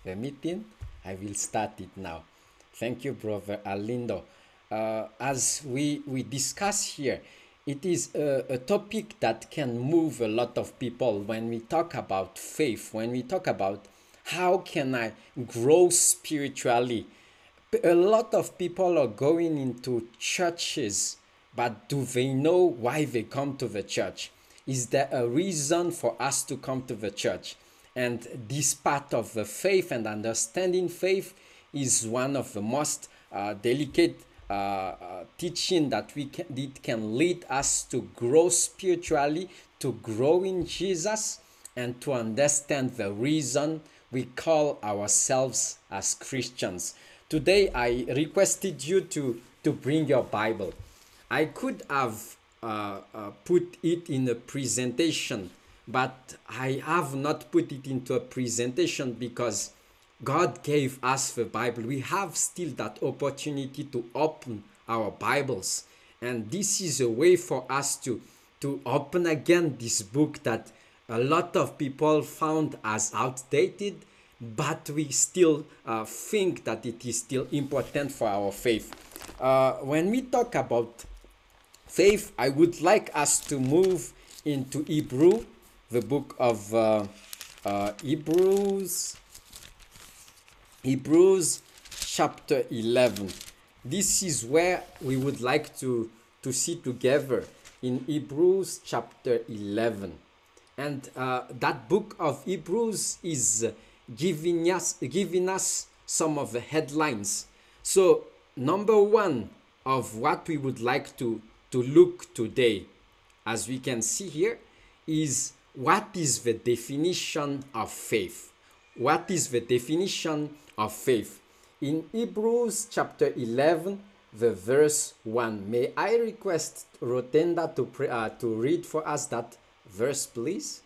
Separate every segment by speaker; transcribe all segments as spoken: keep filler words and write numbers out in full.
Speaker 1: the meeting. I will start it now. Thank you, Brother Alindo. Uh, as we, we discuss here, it is a, a topic that can move a lot of people when we talk about faith, when we talk about how can I grow spiritually. A lot of people are going into churches, but do they know why they come to the church? Is there a reason for us to come to the church? And this part of the faith and understanding faith is one of the most uh, delicate uh, uh, teaching that we can, it can lead us to grow spiritually, to grow in Jesus, and to understand the reason we call ourselves as Christians. Today, I requested you to, to bring your Bible. I could have uh, uh, put it in a presentation, but I have not put it into a presentation because God gave us the Bible. We have still that opportunity to open our Bibles. And this is a way for us to, to open again this book that a lot of people found as outdated, but we still uh, think that it is still important for our faith. Uh, when we talk about faith, I would like us to move into Hebrew, the book of uh, uh, Hebrews, Hebrews chapter eleven. This is where we would like to, to see together in Hebrews chapter eleven. And uh, that book of Hebrews is giving us, giving us some of the headlines. So, number one of what we would like to, to look today, as we can see here, is what is the definition of faith? What is the definition of faith? In Hebrews chapter eleven, the verse one. May I request Rotenda to, pre, uh, to read for us that verse, please?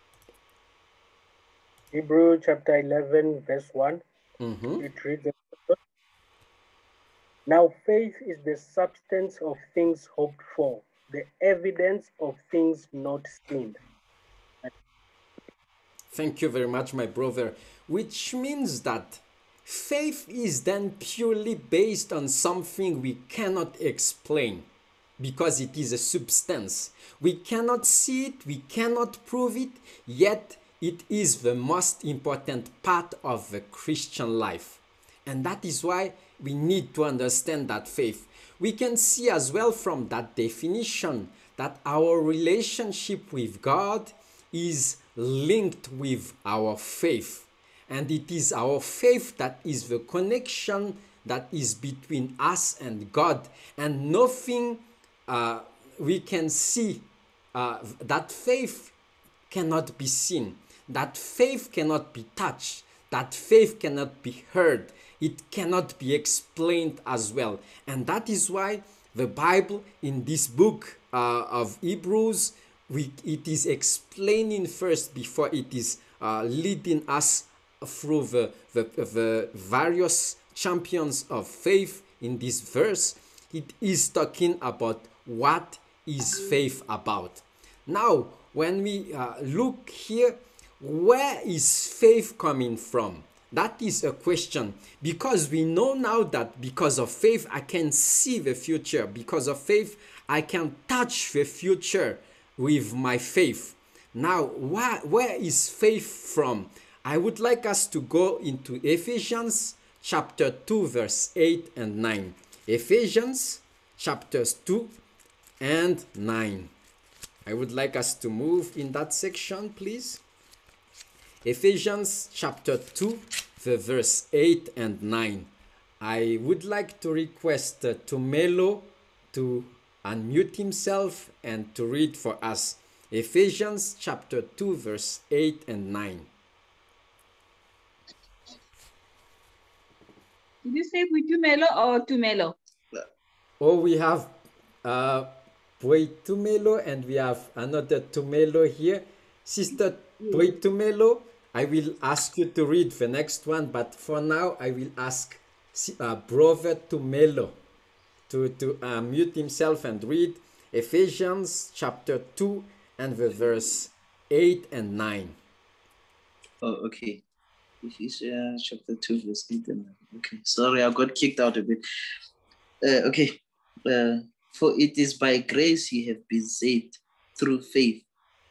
Speaker 2: Hebrew chapter eleven, verse one.
Speaker 1: Mm-hmm.
Speaker 2: It reads, now faith is the substance of things hoped for, the evidence of things not seen.
Speaker 1: Thank you very much, my brother. Which means that faith is then purely based on something we cannot explain because it is a substance. We cannot see it, we cannot prove it, yet it is the most important part of the Christian life. And that is why we need to understand that faith. We can see as well from that definition that our relationship with God is linked with our faith. And it is our faith that is the connection that is between us and God. And nothing uh, we can see, uh, that faith cannot be seen. That faith cannot be touched. That faith cannot be heard. It cannot be explained as well. And that is why the Bible in this book uh, of Hebrews, we, it is explaining first before it is uh, leading us through the, the, the various champions of faith in this verse. It is talking about what is faith about. Now, when we uh, look here, where is faith coming from? That is a question, because we know now that because of faith I can see the future. Because of faith I can touch the future with my faith. Now, where, where is faith from? I would like us to go into Ephesians chapter two, verse eight and nine. Ephesians chapters two and nine. I would like us to move in that section, please. Ephesians chapter two, the verse eight and nine. I would like to request uh, Tumelo to unmute himself and to read for us. Ephesians chapter two, verse eight and nine.
Speaker 3: Did you say Puitumelo or Tumelo?
Speaker 1: Oh, we have uh, Puitumelo and we have another Tumelo here. Sister Puitumelo, I will ask you to read the next one, but for now I will ask uh, Brother Tumelo to, to uh, mute himself and read Ephesians chapter two and the verse eight and nine.
Speaker 4: Oh, okay. Ephesians chapter two, verse eight and nine. Okay, sorry, I got kicked out a bit. Uh, okay, uh, for it is by grace you have been saved through faith.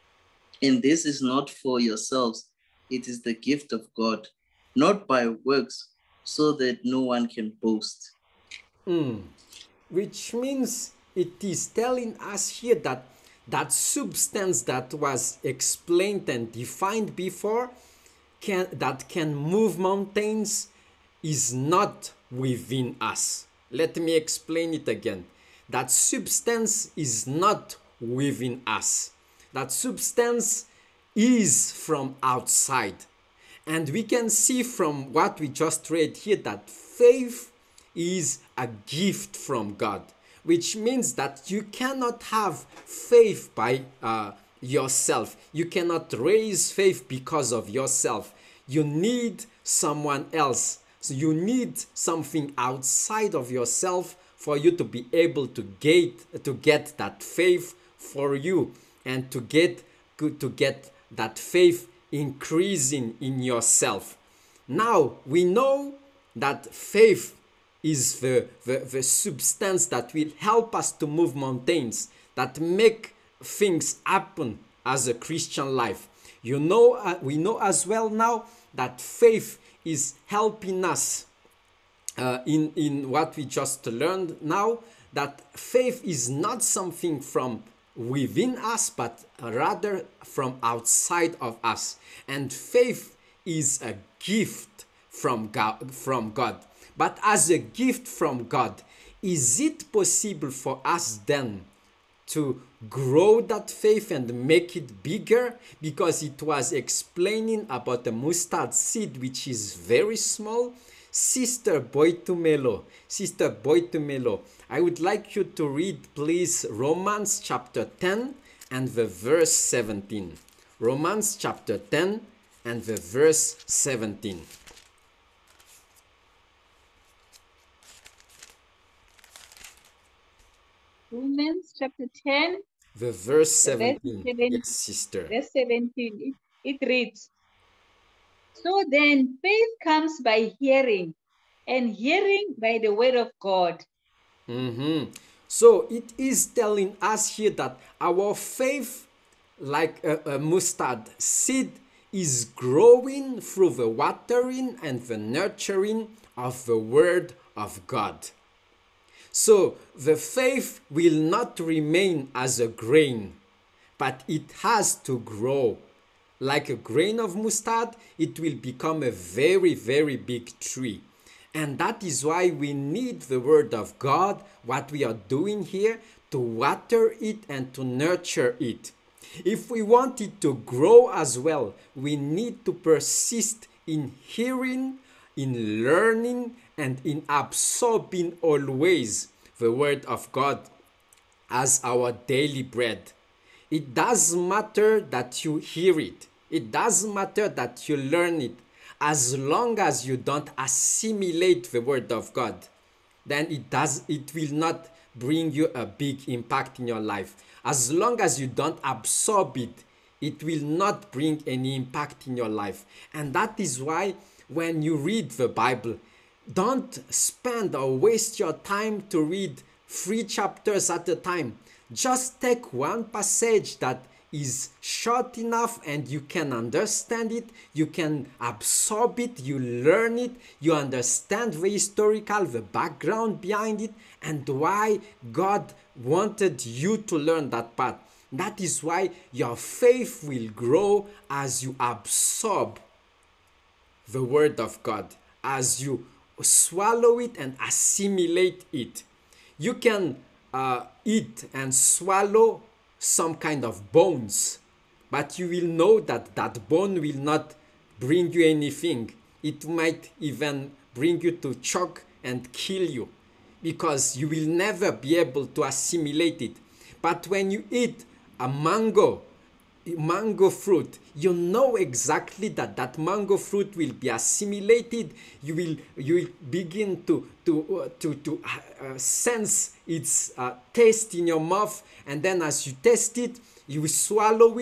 Speaker 4: And this is not for yourselves, it is the gift of God, not by works, so that no one can boast.
Speaker 1: Mm. Which means it is telling us here that that substance that was explained and defined before, can, that can move mountains, is not within us. Let me explain it again. That substance is not within us. That substance is from outside. And we can see from what we just read here that faith is a gift from God, which means that you cannot have faith by uh, yourself. You cannot raise faith because of yourself. You need someone else. So you need something outside of yourself for you to be able to get to get that faith for you, and to get to get that faith increasing in yourself. Now we know that faith is the, the, the substance that will help us to move mountains, that make things happen as a Christian life. You know, uh, we know as well now that faith is helping us uh, in, in what we just learned now, that faith is not something from within us, but rather from outside of us. And faith is a gift from God, from God. But as a gift from God, is it possible for us then to grow that faith and make it bigger? Because it was explaining about the mustard seed, which is very small. Sister Boitumelo, Sister Boitumelo, I would like you to read, please, Romans chapter ten and the verse seventeen. Romans chapter ten and the verse seventeen.
Speaker 3: Romans chapter ten,
Speaker 1: The verse seventeen.
Speaker 3: verse seven,
Speaker 1: Yes, sister.
Speaker 3: verse seventeen. It, it reads, so then faith comes by hearing, and hearing by the word of God.
Speaker 1: Mm-hmm. So it is telling us here that our faith, like a, a mustard seed, is growing through the watering and the nurturing of the word of God. So the faith will not remain as a grain, but it has to grow. Like a grain of mustard, it will become a very, very big tree. And that is why we need the word of God, what we are doing here, to water it and to nurture it. If we want it to grow as well, we need to persist in hearing, in learning, and in absorbing always the word of God as our daily bread. It doesn't matter that you hear it. It doesn't matter that you learn it. As long as you don't assimilate the word of God, then it does it will not bring you a big impact in your life. As long as you don't absorb it, it will not bring any impact in your life. And that is why when you read the Bible, don't spend or waste your time to read three chapters at a time. Just take one passage that is short enough and you can understand it, you can absorb it, you learn it, you understand the historical, the background behind it, and why God wanted you to learn that part. That is why your faith will grow as you absorb the word of God, as you swallow it and assimilate it. You can uh, eat and swallow some kind of bones, but you will know that that bone will not bring you anything. It might even bring you to choke and kill you, because you will never be able to assimilate it. But when you eat a mango, mango fruit, you know exactly that that mango fruit will be assimilated. You will you will begin to to uh, to to uh, sense its uh, taste in your mouth, and then as you taste it, you will swallow it,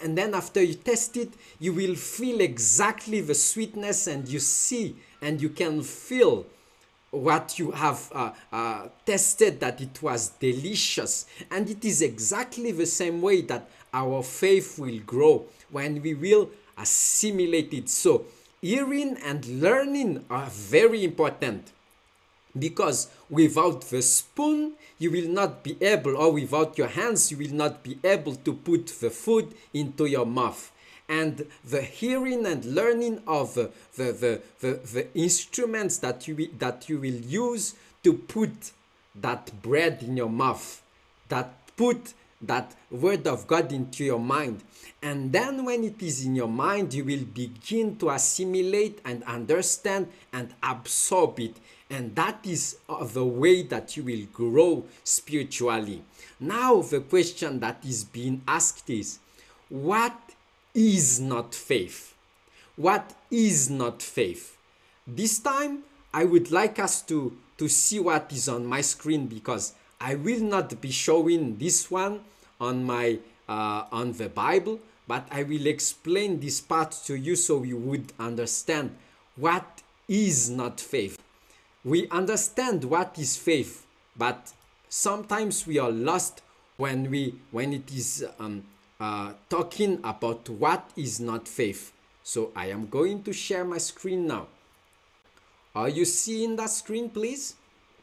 Speaker 1: and then after you test it, you will feel exactly the sweetness, and you see and you can feel what you have uh, uh, tested, that it was delicious. And it is exactly the same way that our faith will grow when we will assimilate it. So hearing and learning are very important, because without the spoon you will not be able, or without your hands you will not be able to put the food into your mouth. And the hearing and learning of the, the, the, the, the instruments that you, that you will use to put that bread in your mouth, that put that word of God into your mind. And then when it is in your mind, you will begin to assimilate and understand and absorb it. And that is the way that you will grow spiritually. Now the question that is being asked is, what is not faith? What is not faith? This time I would like us to, to see what is on my screen, because I will not be showing this one on my uh, on the Bible, but I will explain this part to you so you would understand what is not faith. We understand what is faith, but sometimes we are lost when we when it is um, uh, talking about what is not faith. So I am going to share my screen now. Are you seeing that screen, please?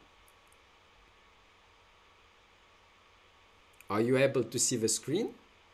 Speaker 1: Are you able to see the screen?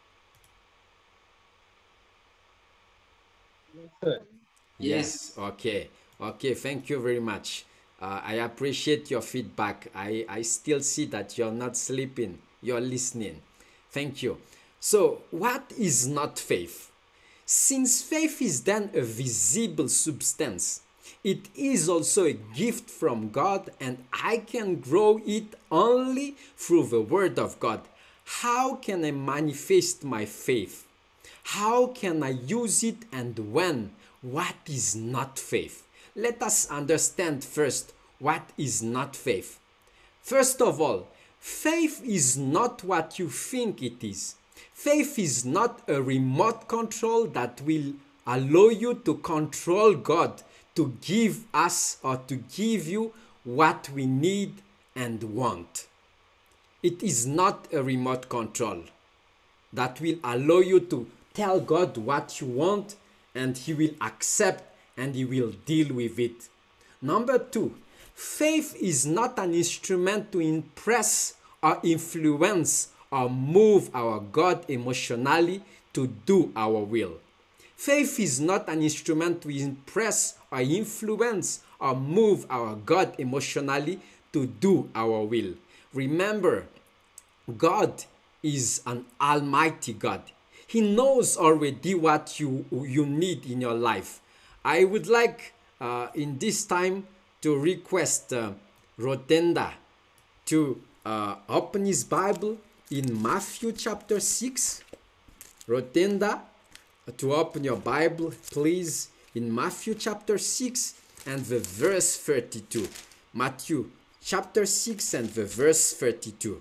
Speaker 2: Yes.
Speaker 1: Yes. Okay. Okay. Thank you very much. Uh, I appreciate your feedback. I, I still see that you're not sleeping. You're listening. Thank you. So, what is not faith? Since faith is then a visible substance, it is also a gift from God, and I can grow it only through the Word of God. How can I manifest my faith? How can I use it, and when? What is not faith? Let us understand first what is not faith. First of all, faith is not what you think it is. Faith is not a remote control that will allow you to control God to give us or to give you what we need and want. It is not a remote control that will allow you to tell God what you want, and He will accept and He will deal with it. Number two, faith is not an instrument to impress or influence or move our God emotionally to do our will. Faith is not an instrument to impress or influence or move our God emotionally to do our will. Remember, God is an almighty God. He knows already what you, you need in your life. I would like uh, in this time to request uh, Rotenda to uh, open his Bible in Matthew chapter six. Rotenda, to open your Bible, please, in Matthew chapter six and the verse thirty-two. Matthew chapter six and the verse thirty-two.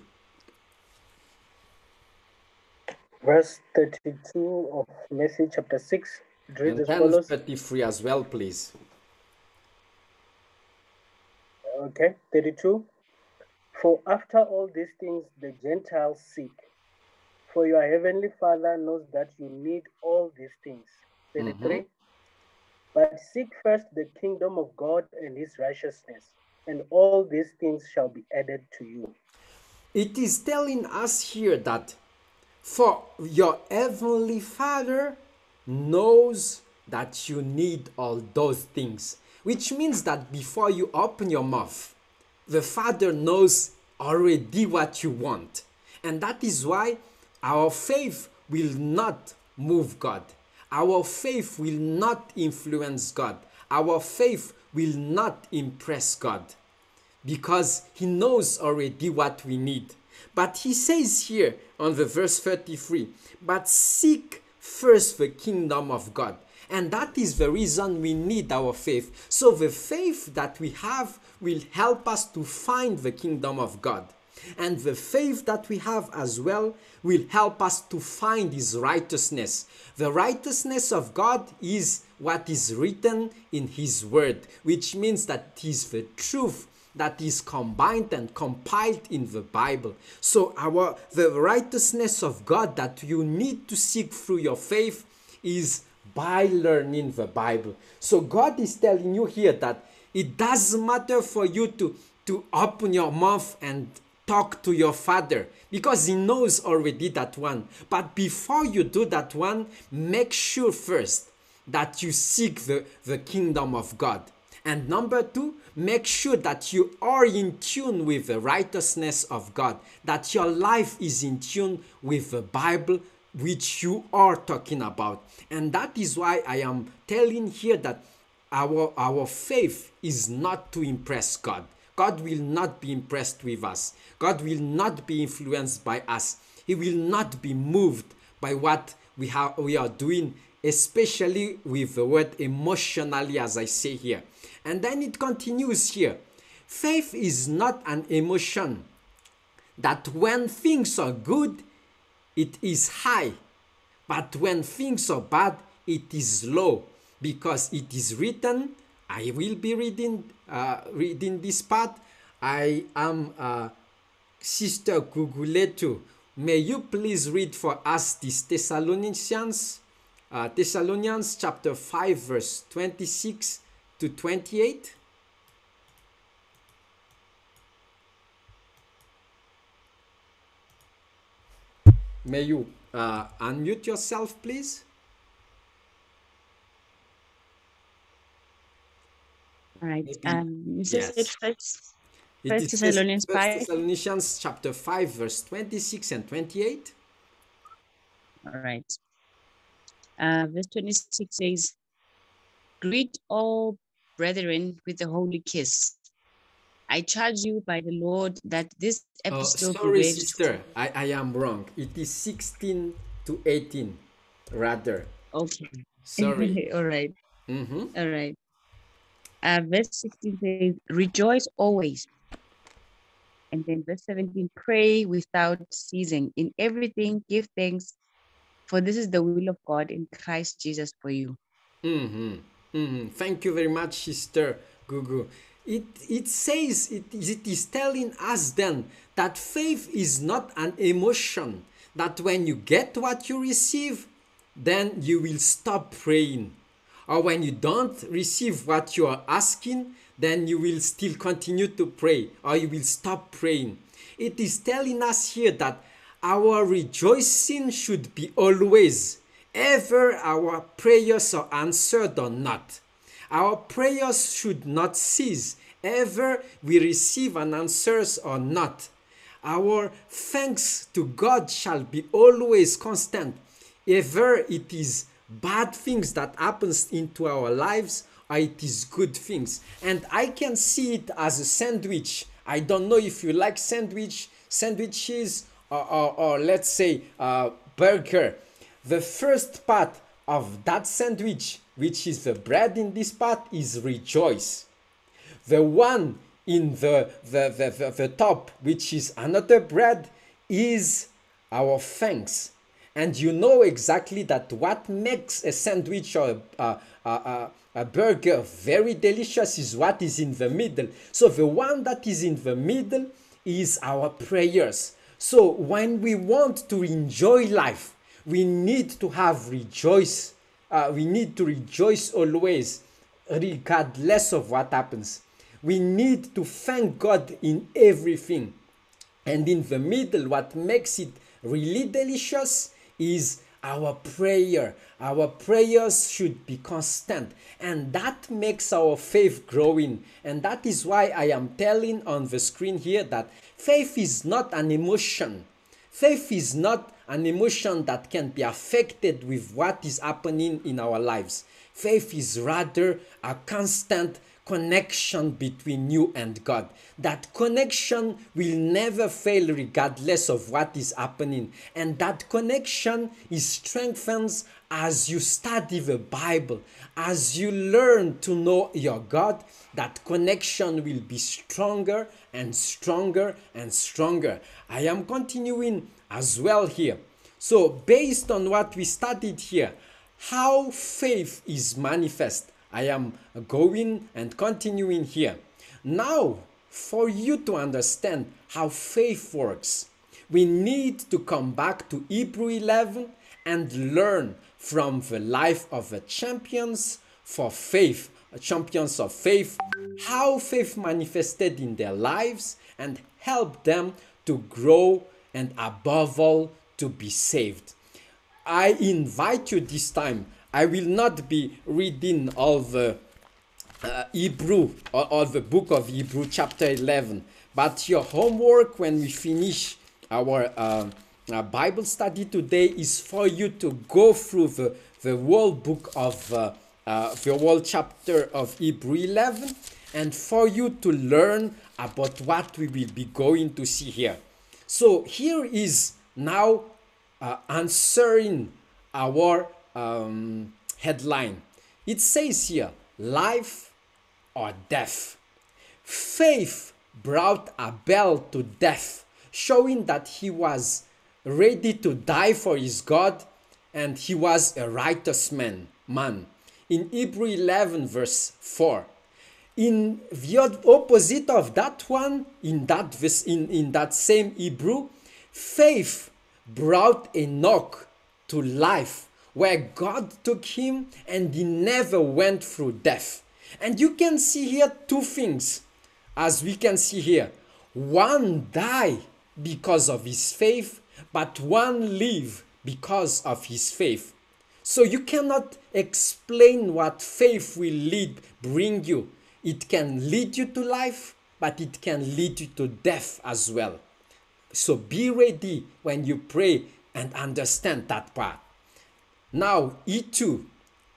Speaker 2: Verse thirty-two of Matthew chapter six. It reads as
Speaker 1: And
Speaker 2: follows.
Speaker 1: thirty-three as well, please.
Speaker 2: Okay, thirty-two. For after all these things the Gentiles seek, for your heavenly Father knows that you need all these things. thirty-three.
Speaker 1: Mhm.
Speaker 2: But seek first the kingdom of God and His righteousness, and all these things shall be added to you.
Speaker 1: It is telling us here that for your heavenly Father knows that you need all those things, which means that before you open your mouth, the Father knows already what you want. And that is why our faith will not move God. Our faith will not influence God. Our faith will not impress God, because He knows already what we need. But He says here on the verse thirty-three, but seek first the kingdom of God. And that is the reason we need our faith. So the faith that we have will help us to find the kingdom of God. And the faith that we have as well will help us to find his righteousness. The righteousness of God is what is written in his word, which means that it is the truth that is combined and compiled in the Bible. So our the righteousness of God that you need to seek through your faith is by learning the Bible. So God is telling you here that it doesn't matter for you to, to open your mouth and talk to your Father, because he knows already that one. But before you do that one, make sure first that you seek the, the kingdom of God. And number two, make sure that you are in tune with the righteousness of God, that your life is in tune with the Bible which you are talking about. And that is why I am telling here that our, our faith is not to impress God. God will not be impressed with us. God will not be influenced by us. He will not be moved by what we, have, we are doing, especially with the word emotionally, as I say here. And then it continues here. Faith is not an emotion that when things are good, it is high, but when things are bad, it is low, because it is written, I will be reading, uh, reading this part. I am uh, Sister Guguletu. May you please read for us this Thessalonians, uh, Thessalonians chapter five, verse twenty-six to twenty-eight. May you uh, unmute yourself, please?
Speaker 5: All right.
Speaker 1: Maybe,
Speaker 5: Um, you said
Speaker 1: yes.
Speaker 5: first,
Speaker 1: It
Speaker 5: first
Speaker 1: is
Speaker 5: Thessalonians
Speaker 1: First
Speaker 5: five.
Speaker 1: Thessalonians chapter five, verse twenty-six and twenty-eight.
Speaker 5: All right. Uh, verse twenty-six says, "Greet all brethren with a holy kiss. I charge you by the Lord that this
Speaker 1: Oh,
Speaker 5: epistle be
Speaker 1: sorry,
Speaker 5: read."
Speaker 1: sister. I, I am wrong. It is sixteen to eighteen, rather.
Speaker 5: Okay.
Speaker 1: Sorry.
Speaker 5: All right.
Speaker 1: Mm-hmm.
Speaker 5: All right. Uh, verse sixteen says, "Rejoice always." And then verse seventeen, "Pray without ceasing. In everything give thanks, for this is the will of God in Christ Jesus for you."
Speaker 1: Mm-hmm. Mm-hmm. Thank you very much, Sister Gugu. It, it says, it, it is telling us then that faith is not an emotion, that when you get what you receive, then you will stop praying. Or when you don't receive what you are asking, then you will still continue to pray, or you will stop praying. It is telling us here that our rejoicing should be always, ever our prayers are answered or not. Our prayers should not cease, ever we receive an answer or not. Our thanks to God shall be always constant, ever it is bad things that happens into our lives or it is good things. And I can see it as a sandwich. I don't know if you like sandwich, sandwiches, or, or, or let's say uh, burger. The first part of that sandwich, which is the bread in this part, is rejoice. The one in the, the, the, the, the top, which is another bread, is our thanks. And you know exactly that what makes a sandwich or a, a, a, a burger very delicious is what is in the middle. So the one that is in the middle is our prayers. So when we want to enjoy life, we need to have rejoice. Uh, we need to rejoice always, regardless of what happens. We need to thank God in everything. And in the middle, what makes it really delicious is our prayer. Our prayers should be constant, and that makes our faith growing. And that is why I am telling on the screen here that faith is not an emotion. Faith is not an emotion that can be affected with what is happening in our lives. Faith is rather a constant connection between you and God. That connection will never fail regardless of what is happening. And that connection is strengthened as you study the Bible, as you learn to know your God. That connection will be stronger and stronger and stronger. I am continuing as well here. So based on what we studied here, how faith is manifest, I am going and continuing here. Now, for you to understand how faith works, we need to come back to Hebrew eleven and learn from the life of the champions for faith, champions of faith, how faith manifested in their lives and help them to grow and above all to be saved. I invite you this time. I will not be reading all the uh, Hebrew or, or the book of Hebrew chapter eleven, but your homework when we finish our uh, uh, Bible study today is for you to go through the, the whole book of uh, uh, the whole chapter of Hebrew eleven, and for you to learn about what we will be going to see here. So here is now uh, answering our um, headline. It says here, life or death. Faith brought Abel to death, showing that he was ready to die for his God and he was a righteous man. man. In Hebrew eleven verse four. In the opposite of that one, in that, in, in that same Hebrew, faith brought Enoch to life, where God took him and he never went through death. And you can see here two things, as we can see here. One died because of his faith, but one lived because of his faith. So you cannot explain what faith will lead, bring you. It can lead you to life, but it can lead you to death as well. So be ready when you pray and understand that part. Now, E two.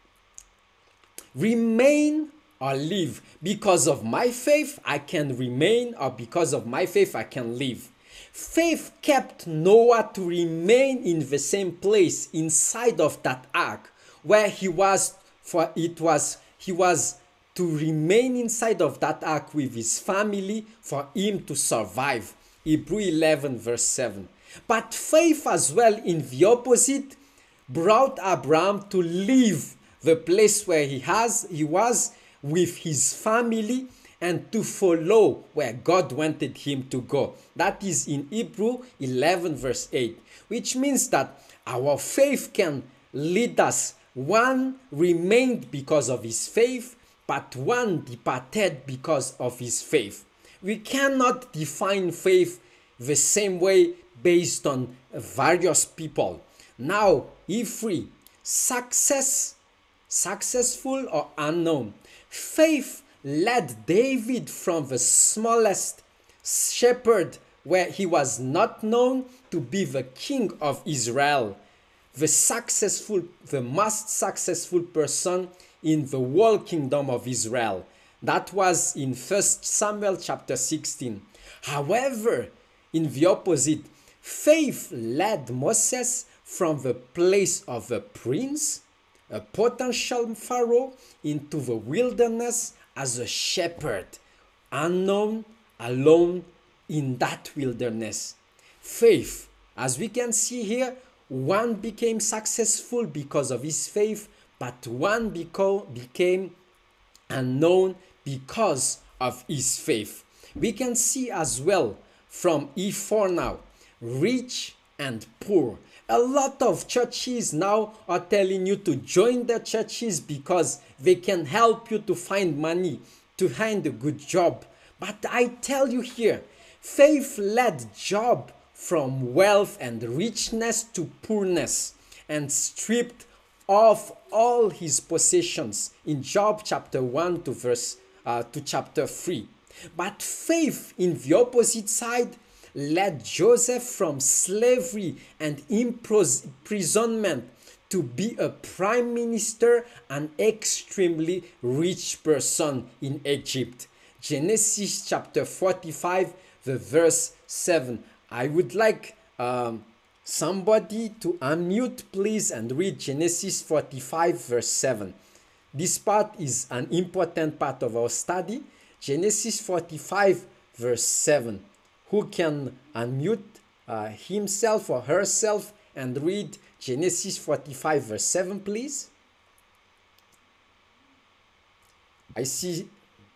Speaker 1: Remain or live. Because of my faith, I can remain, or because of my faith, I can live. Faith kept Noah to remain in the same place inside of that ark where he was, for it was, he was to remain inside of that ark with his family for him to survive. Hebrew eleven verse seven. But faith as well in the opposite brought Abraham to leave the place where he has he was with his family and to follow where God wanted him to go. That is in Hebrew eleven verse eight, which means that our faith can lead us. One remained because of his faith, but one departed because of his faith. We cannot define faith the same way based on various people. Now, if we success, successful or unknown, faith led David from the smallest shepherd where he was not known to be the king of Israel, the successful, the most successful person in the whole kingdom of Israel. That was in First Samuel chapter sixteen. However, in the opposite, faith led Moses from the place of a prince, a potential pharaoh, into the wilderness as a shepherd, unknown, alone in that wilderness. Faith, as we can see here, one became successful because of his faith, but one beco- became unknown because of his faith. We can see as well from E four now, rich and poor. A lot of churches now are telling you to join their churches because they can help you to find money, to find a good job. But I tell you here, faith led Job from wealth and richness to poorness and stripped off all his possessions in Job chapter one to verse uh, to chapter three. But faith in the opposite side led Joseph from slavery and imprisonment to be a prime minister, an extremely rich person in Egypt. Genesis chapter forty-five, the verse seven. I would like um, somebody to unmute, please, and read Genesis forty-five, verse seven. This part is an important part of our study. Genesis forty-five, verse seven. Who can unmute uh, himself or herself and read Genesis forty-five, verse seven, please? I see.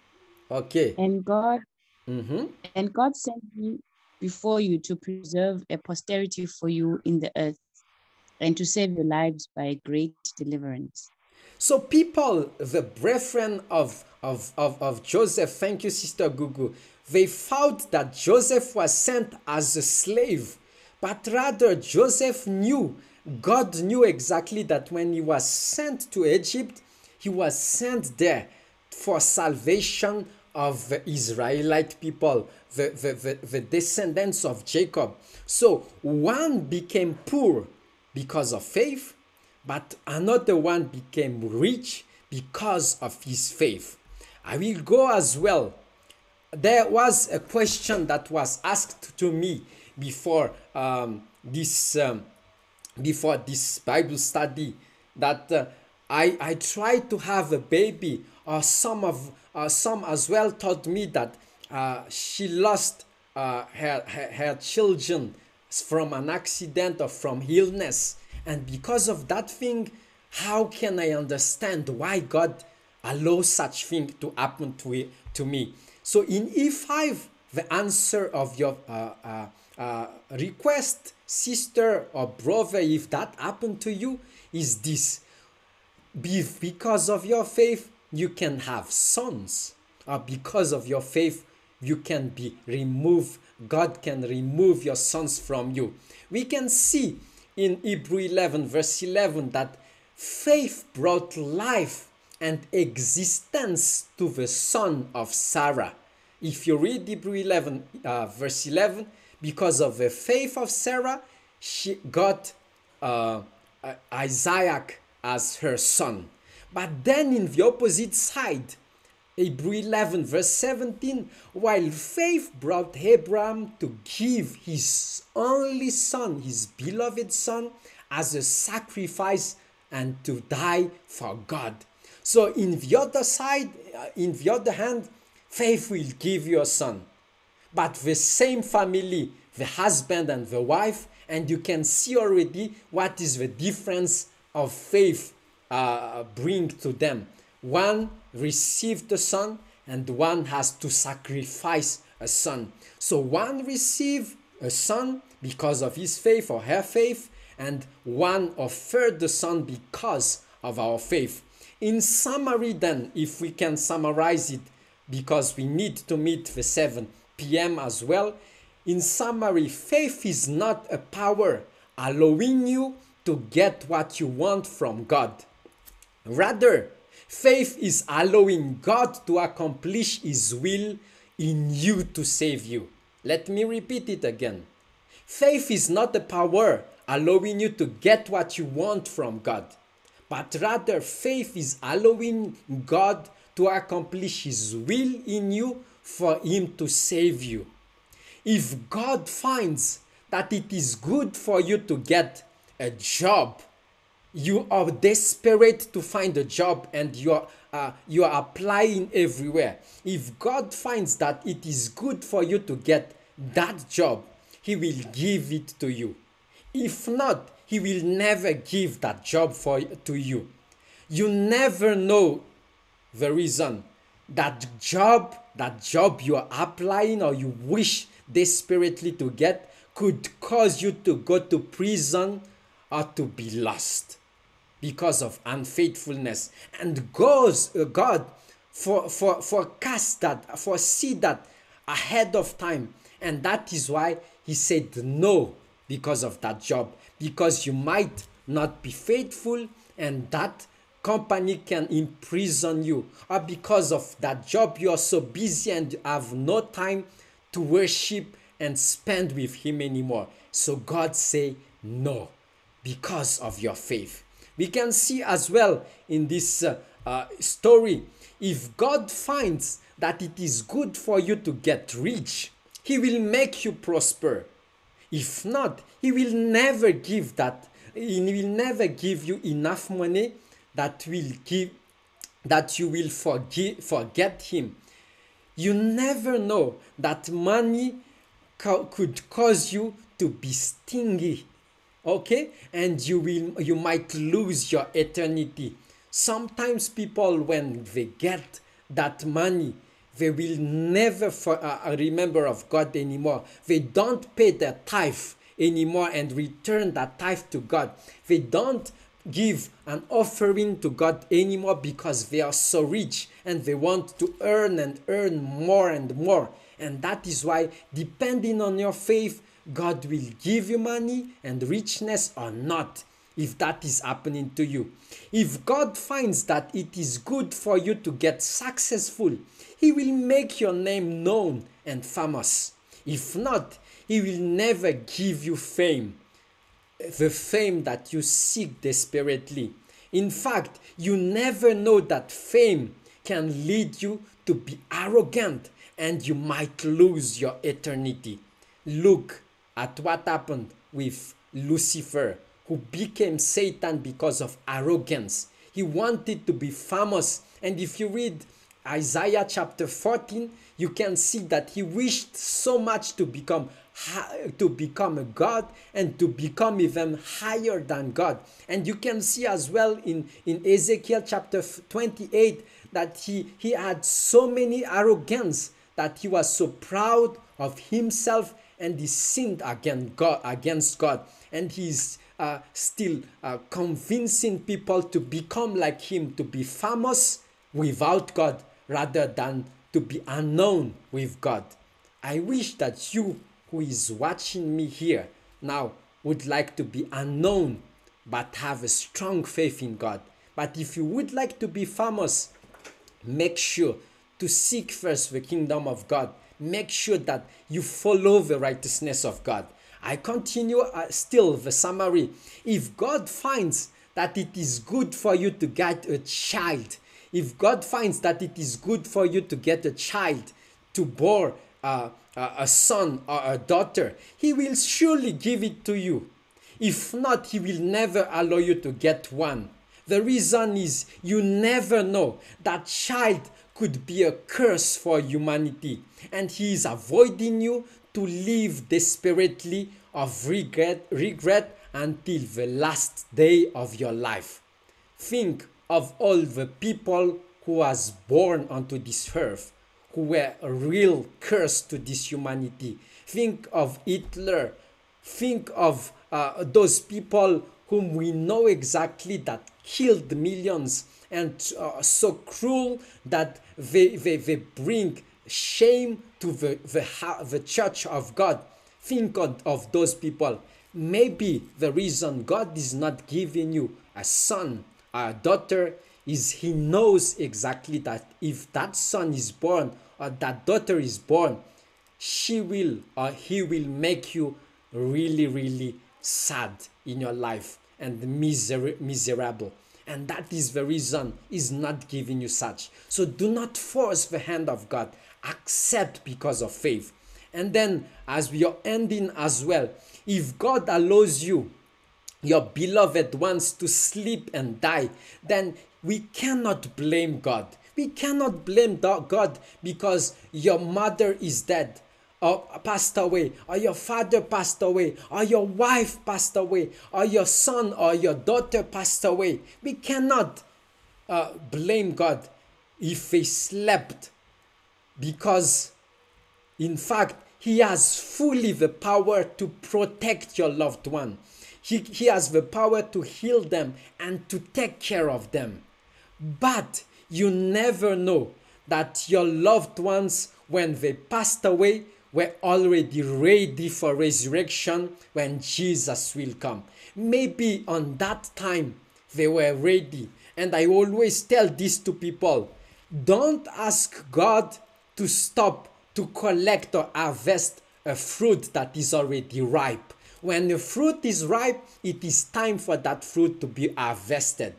Speaker 1: Okay.
Speaker 5: And God
Speaker 1: Mm-hmm.
Speaker 5: and God sent me before you to preserve a posterity for you in the earth, and to save your lives by great deliverance.
Speaker 1: So people, the brethren of, of, of, of Joseph, thank you, Sister Gugu, they thought that Joseph was sent as a slave, but rather Joseph knew, God knew exactly that when he was sent to Egypt, he was sent there for salvation of the Israelite people, the, the, the, the descendants of Jacob. So one became poor because of faith, but another one became rich because of his faith. I will go as well. There was a question that was asked to me before um, this um, before this Bible study, that uh, I I tried to have a baby, or some of uh, some as well told me that uh, she lost uh, her, her her children from an accident or from illness, and because of that thing, how can I understand why God allows such thing to happen to it, to me? So in E five, the answer of your uh, uh, uh, request, sister or brother, if that happened to you, is this: Be, because of your faith, you can have sons, or because of your faith, you can be removed. God can remove your sons from you. We can see in Hebrew eleven, verse eleven, that faith brought life and existence to the son of Sarah. If you read Hebrew eleven, uh, verse eleven, because of the faith of Sarah, she got uh, uh, Isaac as her son. But then in the opposite side, Hebrew eleven, verse seventeen, while faith brought Abraham to give his only son, his beloved son, as a sacrifice and to die for God. So in the other side, uh, in the other hand, faith will give you a son. But the same family, the husband and the wife, and you can see already what is the difference of faith uh, bring to them. One received the son, and one has to sacrifice a son. So one received a son because of his faith or her faith, and one offered the son because of our faith. In summary then, if we can summarize it, because we need to meet the seven p m as well. In summary, faith is not a power allowing you to get what you want from God. Rather, faith is allowing God to accomplish his will in you to save you. Let me repeat it again. Faith is not a power allowing you to get what you want from God, but rather faith is allowing God to accomplish his will in you for him to save you. If God finds that it is good for you to get a job, you are desperate to find a job and you are, uh, you are applying everywhere. If God finds that it is good for you to get that job, he will give it to you. If not, he will never give that job for to you. You never know the reason that job, that job you are applying or you wish desperately to get could cause you to go to prison or to be lost because of unfaithfulness. And God's, uh, God for, for, forecast that, foresee that ahead of time. And that is why he said no because of that job. Because you might not be faithful and that company can imprison you. Or because of that job you are so busy and have no time to worship and spend with him anymore. So God say no because of your faith. We can see as well in this uh, uh, story, if God finds that it is good for you to get rich, he will make you prosper. If not, he will never give that. He will never give you enough money that will give that you will forgive, forget him. You never know that money co- could cause you to be stingy, okay, and you will you might lose your eternity. Sometimes people, when they get that money, they will never for, uh, remember of God anymore. They don't pay their tithe anymore and return that tithe to God. They don't give an offering to God anymore because they are so rich and they want to earn and earn more and more. And that is why, depending on your faith, God will give you money and richness or not, if that is happening to you. If God finds that it is good for you to get successful, he will make your name known and famous. If not, he will never give you fame, the fame that you seek desperately. In fact, you never know that fame can lead you to be arrogant and you might lose your eternity. Look at what happened with Lucifer, who became Satan because of arrogance. He wanted to be famous, and if you read Isaiah chapter fourteen, you can see that he wished so much to become to become a god and to become even higher than God. And you can see as well in, in Ezekiel chapter twenty-eight that he, he had so many arrogance, that he was so proud of himself and he sinned against God, against God. And he's uh, still uh, convincing people to become like him, to be famous without God rather than to be unknown with God. I wish that you who is watching me here now would like to be unknown but have a strong faith in God. But if you would like to be famous, make sure to seek first the kingdom of God. Make sure that you follow the righteousness of God. I continue uh, still the summary. If God finds that it is good for you to get a child, if God finds that it is good for you to get a child, to bore uh, a son or a daughter, he will surely give it to you. If not, he will never allow you to get one. The reason is you never know. That child could be a curse for humanity, and he is avoiding you to live desperately of regret, regret until the last day of your life. Think of all the people who was born onto this earth, who were a real curse to this humanity. Think of Hitler. Think of uh, those people whom we know exactly that killed millions and uh, so cruel that they, they, they bring shame to the, the, the church of God. Think of, of those people. Maybe the reason God is not giving you a son or a daughter is he knows exactly that if that son is born or that daughter is born, she will or he will make you really, really sad in your life and miser- miserable. And that is the reason he's not giving you such. So do not force the hand of God. Accept because of faith. And then as we are ending as well, if God allows you, your beloved ones, to sleep and die, then we cannot blame God. We cannot blame God because your mother is dead or passed away, or your father passed away, or your wife passed away, or your son or your daughter passed away. We cannot uh, blame God if they slept, because in fact he has fully the power to protect your loved one. He, he has the power to heal them and to take care of them. But you never know that your loved ones, when they passed away, were already ready for resurrection when Jesus will come. Maybe on that time they were ready. And I always tell this to people. Don't ask God to stop to collect or harvest a fruit that is already ripe. when the fruit is ripe, it is time for that fruit to be harvested.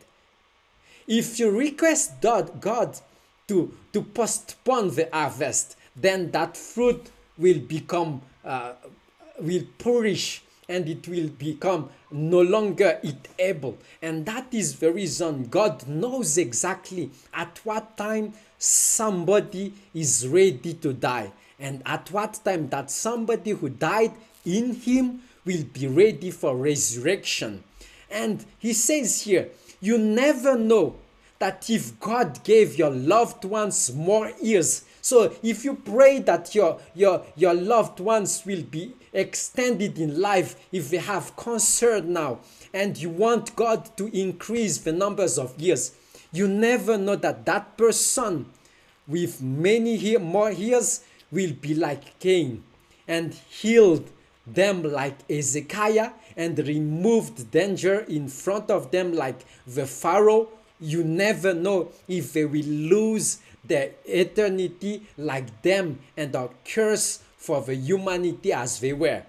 Speaker 1: If you request God to, to postpone the harvest, then that fruit will become, uh, will perish, and it will become no longer eatable. And that is the reason God knows exactly at what time somebody is ready to die, and at what time that somebody who died in him will be ready for resurrection. And he says here, you never know that if God gave your loved ones more years. So if you pray that your, your, your loved ones will be extended in life, if they have cancer now, and you want God to increase the numbers of years, you never know that that person with many year, more years will be like Cain and healed them like Ezekiah and removed danger in front of them like the Pharaoh. You never know if they will lose their eternity like them and are cursed for the humanity as they were.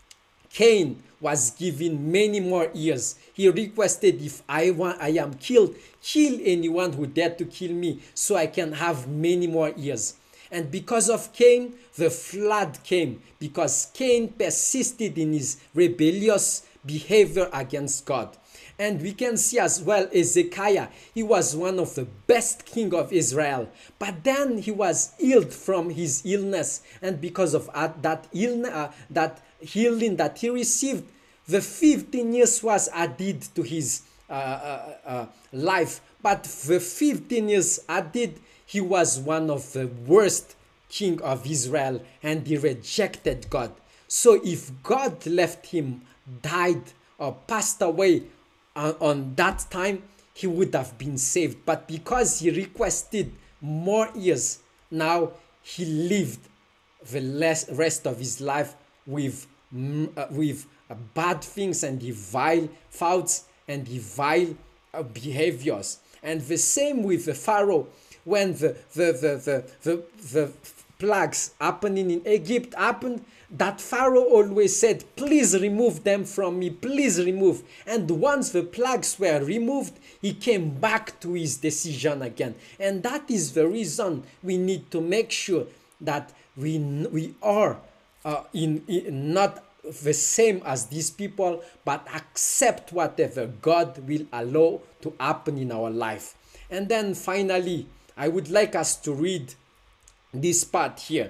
Speaker 1: Cain was given many more years. He requested, if I want, I am killed, kill anyone who dared to kill me so I can have many more years. And because of Cain, the flood came, because Cain persisted in his rebellious behavior against God. And we can see as well Ezekiah, he was one of the best king of Israel. But then he was healed from his illness. And because of that, illness, uh, that healing that he received, the fifteen years was added to his uh, uh, uh, life. But the fifteen years added, he was one of the worst king of Israel, and he rejected God. So if God left him, died or passed away on, on that time, he would have been saved. But because he requested more years, now he lived the less, rest of his life with, uh, with uh, bad things and the vile thoughts and the vile uh, behaviors. And the same with the Pharaoh. When the, the, the, the, the, the plagues happening in Egypt happened, that Pharaoh always said, please remove them from me, please remove. And once the plagues were removed, he came back to his decision again. And that is the reason we need to make sure that we, we are uh, in, in not the same as these people, but accept whatever God will allow to happen in our life. And then finally, I would like us to read this part here.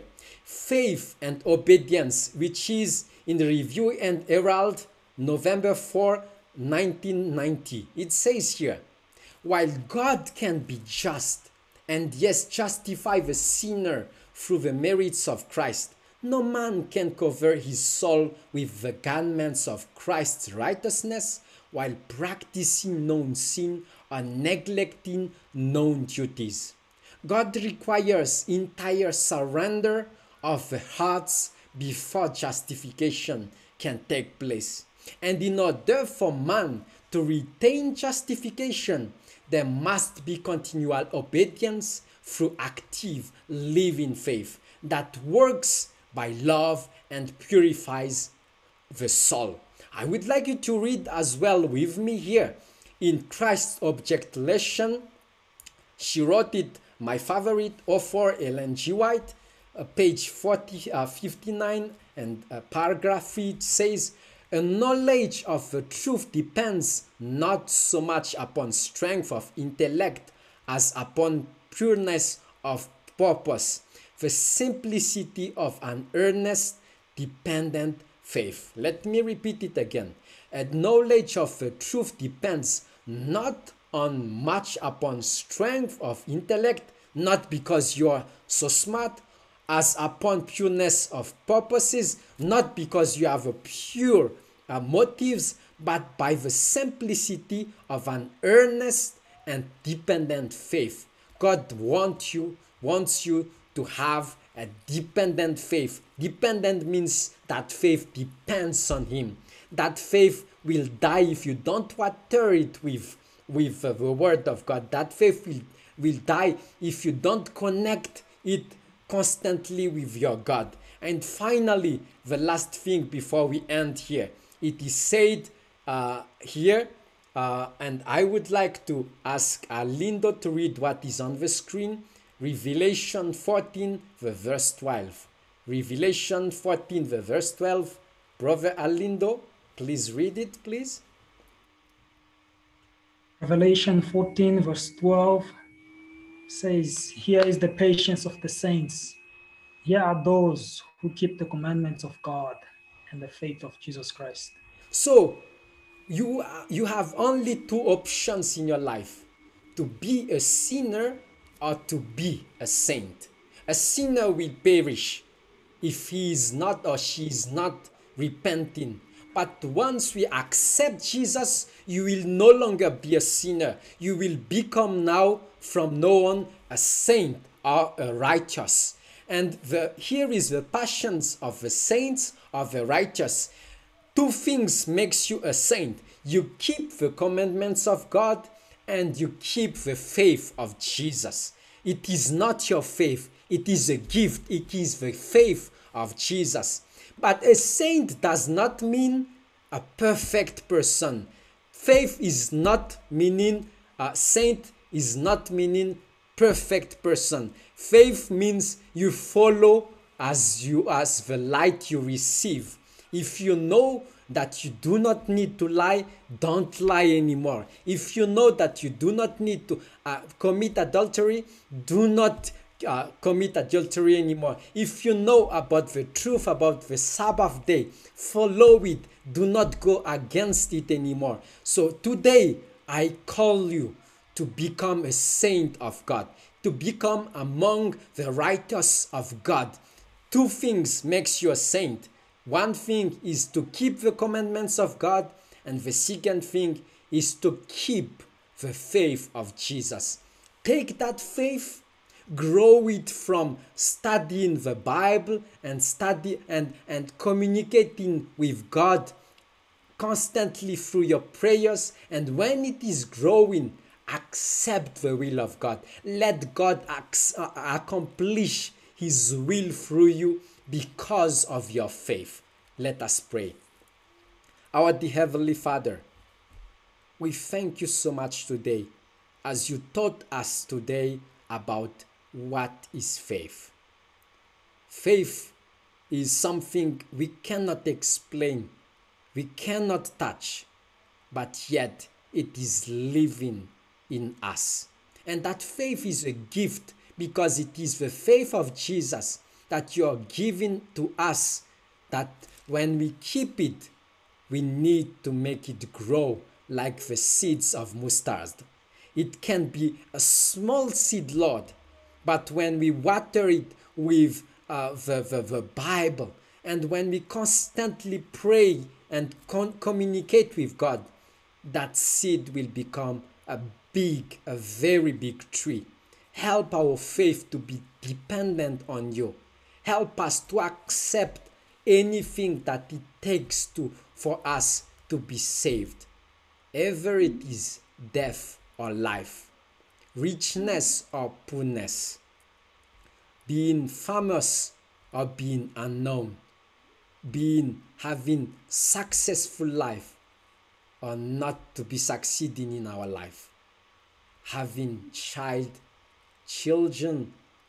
Speaker 1: Faith and Obedience, which is in the Review and Herald, November fourth, nineteen ninety. It says here, while God can be just and yes, justify the sinner through the merits of Christ, no man can cover his soul with the garments of Christ's righteousness while practicing known sin or neglecting known duties. God requires entire surrender of the hearts before justification can take place. And in order for man to retain justification, there must be continual obedience through active living faith that works by love and purifies the soul. I would like you to read as well with me here in Christ's Object Lesson. She wrote it, my favorite author, Ellen G. White, uh, page forty, uh, fifty-nine and uh, paragraph three says, a knowledge of the truth depends not so much upon strength of intellect as upon pureness of purpose, the simplicity of an earnest, dependent faith. Let me repeat it again. A knowledge of the truth depends not on much upon strength of intellect, not because you are so smart, as upon pureness of purposes, not because you have a pure uh, motives, but by the simplicity of an earnest and dependent faith. God wants you, wants you to have a dependent faith. Dependent means that faith depends on Him. That faith will die if you don't water it with, with uh, the Word of God. That faith will, will die if you don't connect it constantly with your God. And finally, the last thing before we end here, It is said uh, here, uh, and I would like to ask Lindo to read what is on the screen. Revelation fourteen, the verse twelve. Revelation fourteen, the verse twelve. Brother Alindo, please read it, please.
Speaker 6: Revelation fourteen, verse twelve says, "Here is the patience of the saints. Here are those who keep the commandments of God and the faith of Jesus Christ."
Speaker 1: So, you, you have only two options in your life: to be a sinner or to be a saint. A sinner will perish if he is not or she is not repenting. But once we accept Jesus, you will no longer be a sinner. You will become now, from now on, a saint or a righteous. And the, here is the passions of the saints, of the righteous. Two things makes you a saint. You keep the commandments of God and you keep the faith of Jesus. It is not your faith. It is a gift. It is the faith of Jesus. But a saint does not mean a perfect person. Faith is not meaning, a saint is not meaning perfect person. Faith means you follow as you as the light you receive. If you know that you do not need to lie, don't lie anymore. If you know that you do not need to uh, commit adultery, do not uh, commit adultery anymore. If you know about the truth about the Sabbath day, follow it. Do not go against it anymore. So today, I call you to become a saint of God, to become among the righteous of God. Two things makes you a saint. One thing is to keep the commandments of God, and the second thing is to keep the faith of Jesus. Take that faith, grow it from studying the Bible and study and, and communicating with God constantly through your prayers. And when it is growing, accept the will of God. Let God ac- uh, accomplish His will through you because of your faith. Let us pray. Our dear Heavenly Father, we thank you so much today as you taught us today about what is faith. Faith is something we cannot explain, we cannot touch, but yet it is living in us. And that faith is a gift because it is the faith of Jesus that you are giving to us, that when we keep it, we need to make it grow like the seeds of mustard. It can be a small seed, Lord, but when we water it with uh, the, the, the Bible, and when we constantly pray and con- communicate with God, that seed will become a big, a very big tree. Help our faith to be dependent on you. Help us to accept anything that it takes to for us to be saved. Ever it is death or life, richness or poorness, being famous or being unknown, being having successful life or not to be succeeding in our life, having child, children,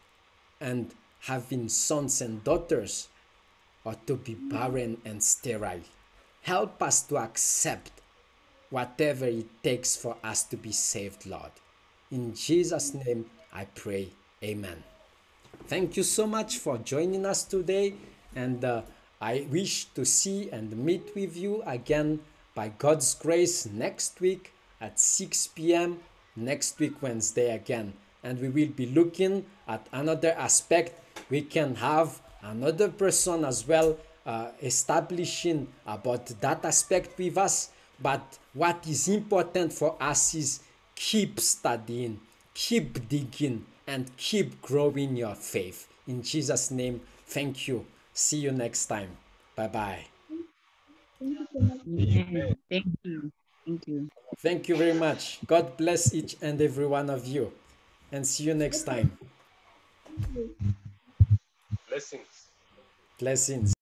Speaker 1: and having sons and daughters, or to be barren and sterile. Help us to accept whatever it takes for us to be saved, Lord. In Jesus' name I pray, amen. Thank you so much for joining us today, and uh, I wish to see and meet with you again by God's grace next week at six p.m. next week Wednesday again. And we will be looking at another aspect. We can have another person as well uh, establishing about that aspect with us. But what is important for us is keep studying, keep digging, and keep growing your faith. In Jesus' name, thank you. See you next time. Bye-bye.
Speaker 3: Thank you so much.
Speaker 5: Amen. Thank you. Thank you.
Speaker 1: Thank you very much. God bless each and every one of you. And see you next time.
Speaker 3: Thank you.
Speaker 1: Blessings.